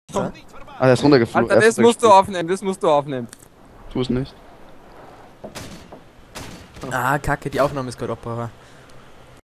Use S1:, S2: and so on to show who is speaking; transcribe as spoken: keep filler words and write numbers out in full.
S1: Ah, der ist runtergeflogen.
S2: Alter, das musst du aufnehmen, das musst du aufnehmen.
S1: Tu es nicht.
S3: Ah, kacke, die Aufnahme ist gerade abgebrochen.